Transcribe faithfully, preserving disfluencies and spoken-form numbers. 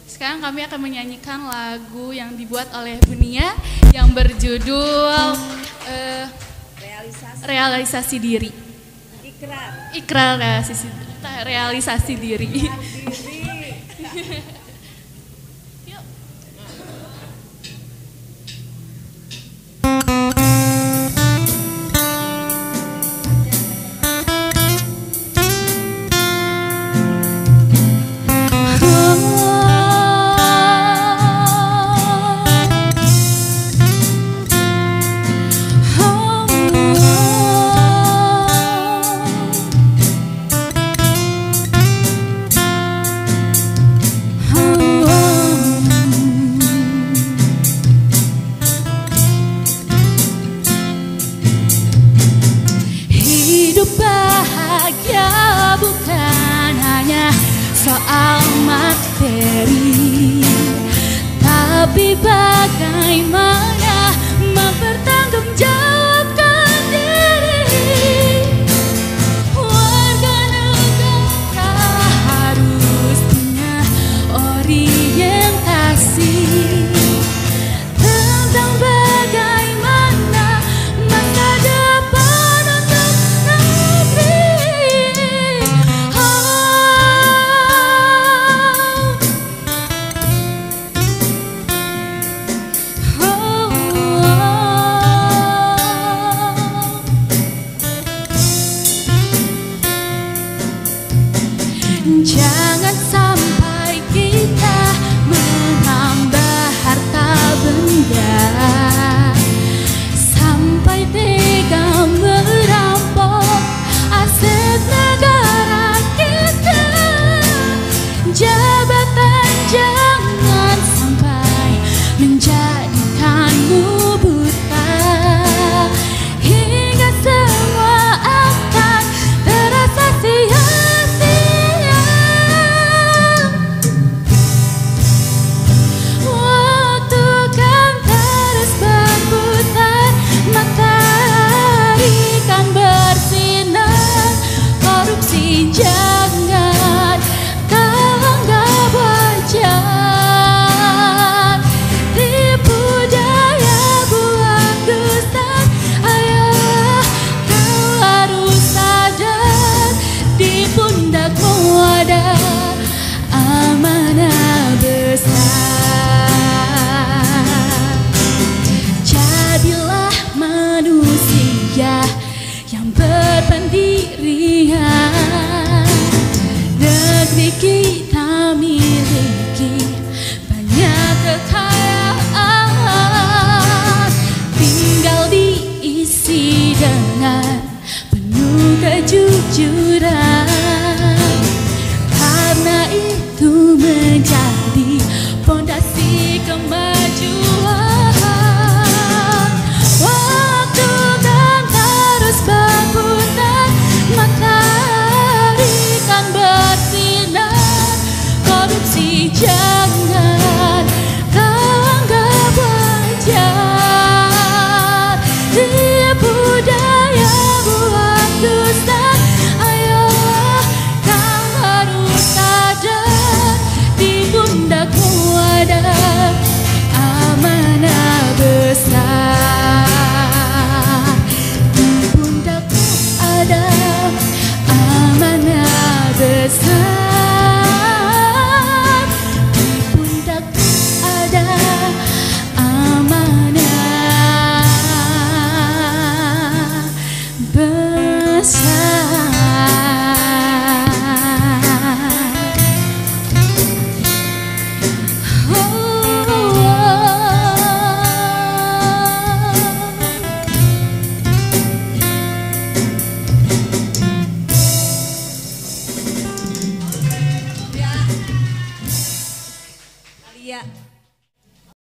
Sekarang kami akan menyanyikan lagu yang dibuat oleh Bunia yang berjudul uh, realisasi. realisasi diri. Ikrar. Ikrar realisasi, realisasi diri. Yuk. Soal materi, tapi bagaimana mempertanggungjawabkan diri. Warga negara harus punya orientasi tentang bagaimana masa depan untuk negeri. Jangan sampai kita menambah harta benda, sampai tega merampok aset negara kita. Jabatan jangan sampai menjadikanmu buta, hingga semua akan terasa sia. Jangan kau anggap wajar, tipu daya buat dusta. Ayo kau harus sadar, di pundakmu ada amanah besar. Jadilah manusia yang berpendirian. Negeri kita miliki banyak kekayaan, tinggal diisi dengan penuh kejujuran. Karena itu menjadi fondasi kemajuan. Waktu kan terus berputar, matahari kan bersinar. Korupsi jangan kau anggap wajar, tipu daya buat dusta. Ayo kau harus sadar, di pundakmu ada amanah besar. Di pundakmu ada amanah besar. Di pundakmu ada amanah besar.